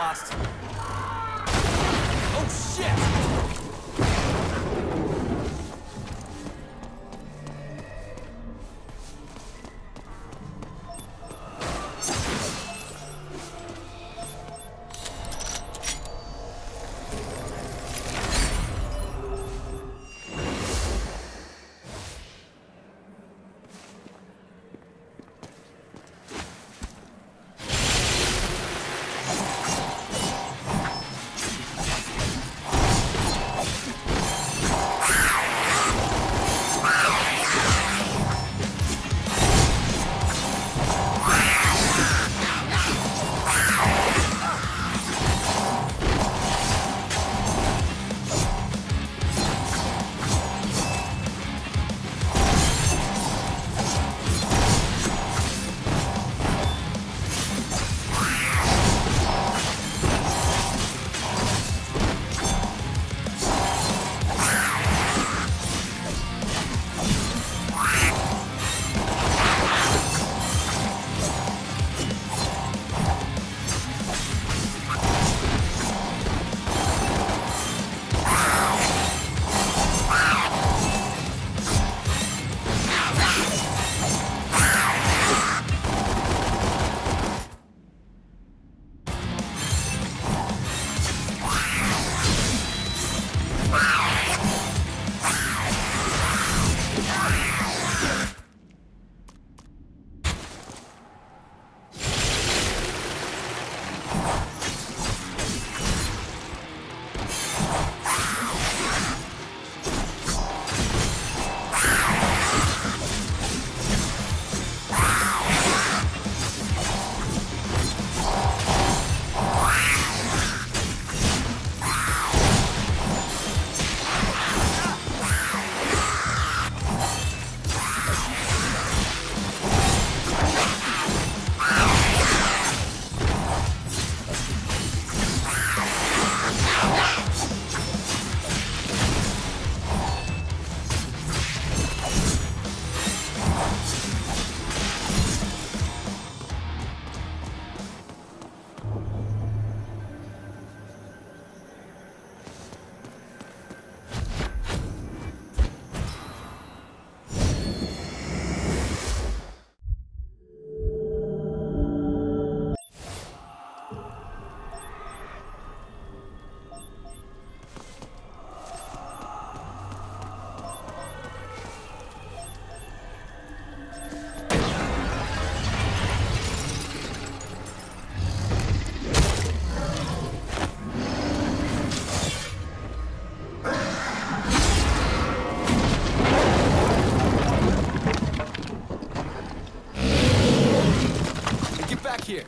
lost. Oh, shit! Here.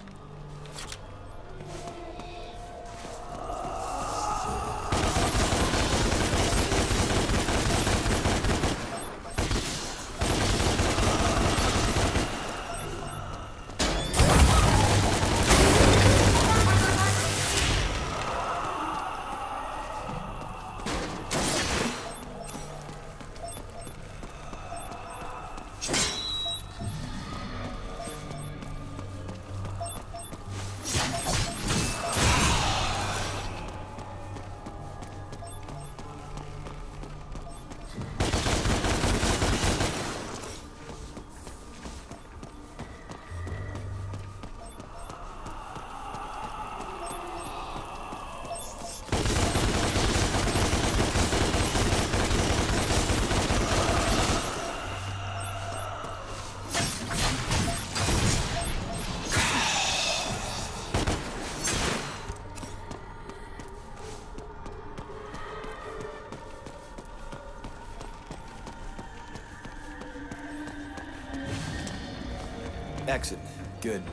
Exit. Good.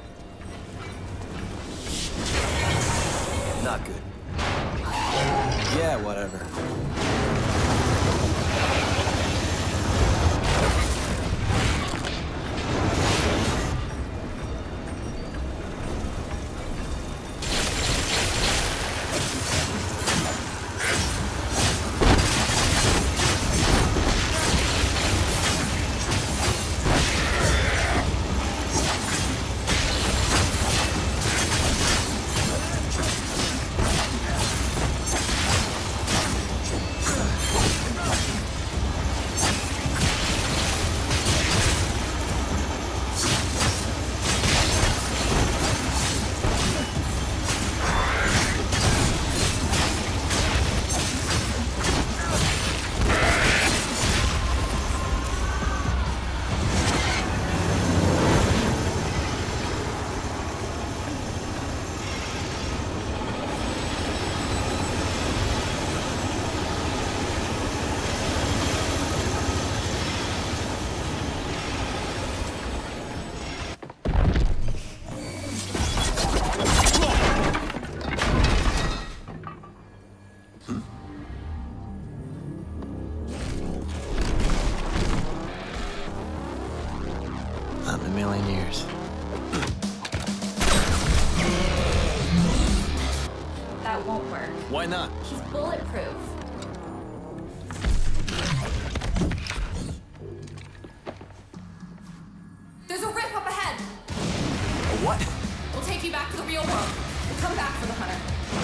Not good. Yeah, whatever. Not in a million years. That won't work. Why not? He's bulletproof. There's a rip up ahead. A what? We'll take you back to the real world. We'll come back for the hunter.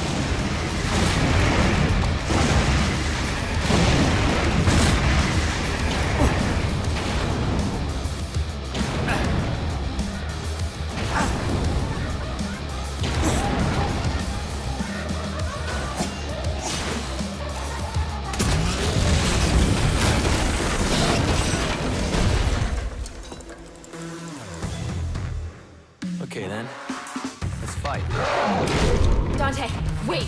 Okay then, let's fight. Dante, wait!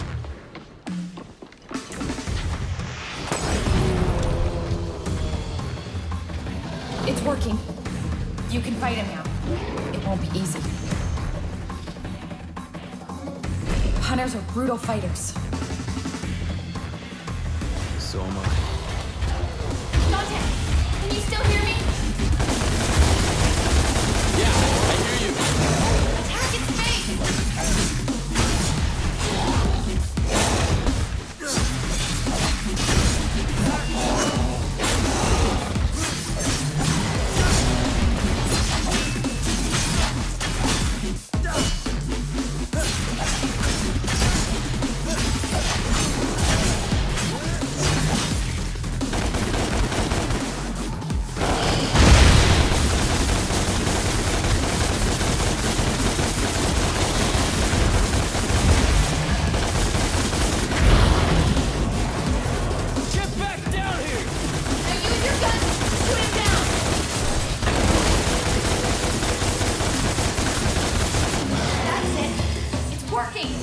It's working. You can fight him now. It won't be easy. Hunters are brutal fighters. So am I. Dante, can you still hear me? Yeah, I hear you. Attack its face! Get back down here! Now use your gun to shoot him down! That's it! It's working!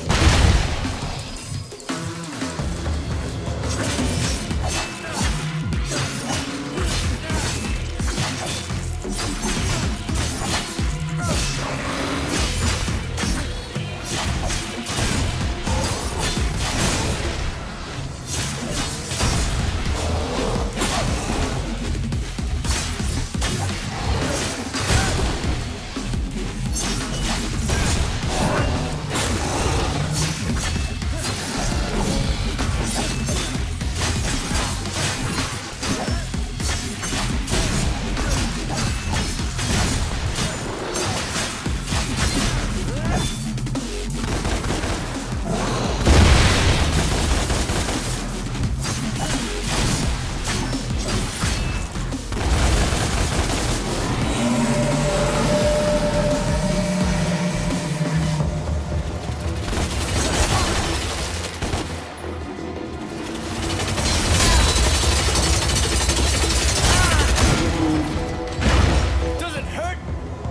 Does it hurt?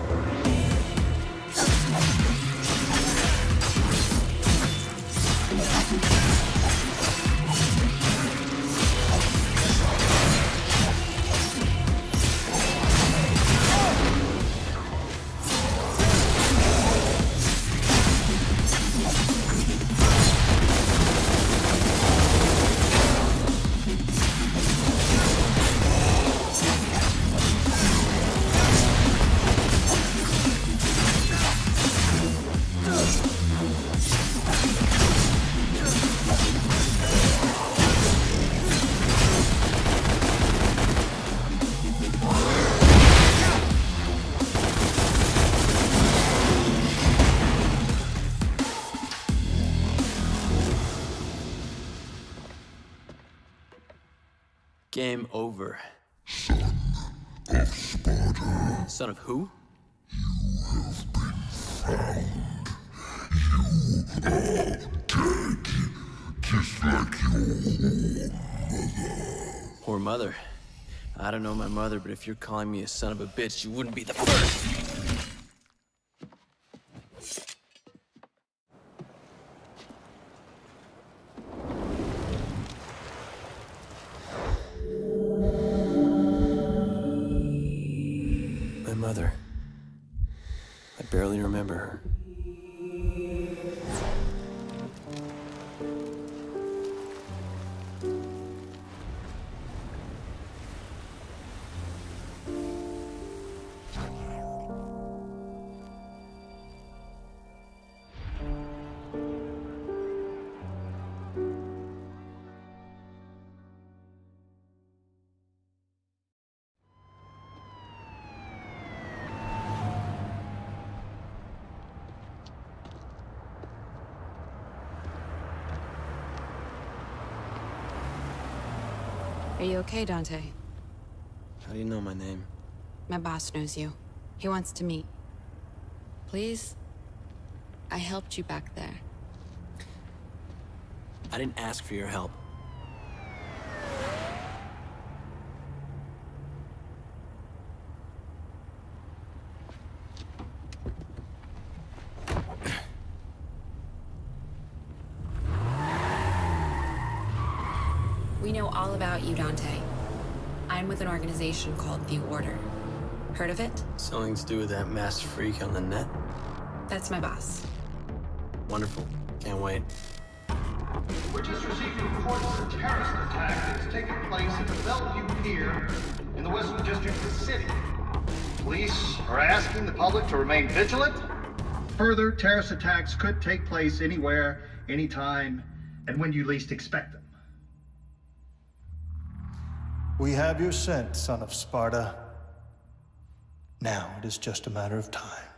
Game over. Son of who? Just like your Or mother. I don't know my mother, but if you're calling me a son of a bitch, you wouldn't be the first. My mother. I barely remember her. you okay, Dante? How do you know my name? My boss knows you. He wants to meet. Please? I helped you back there. I didn't ask for your help. We know all about you, Dante. I'm with an organization called The Order. Heard of it? Something to do with that masked freak on the net? That's my boss. Wonderful. Can't wait. We're just receiving reports of a terrorist attack that's taking place at the Bellevue Pier in the Western District of the city. Police are asking the public to remain vigilant. Further, terrorist attacks could take place anywhere, anytime, and when you least expect them. We have your scent, son of Sparta. Now it is just a matter of time.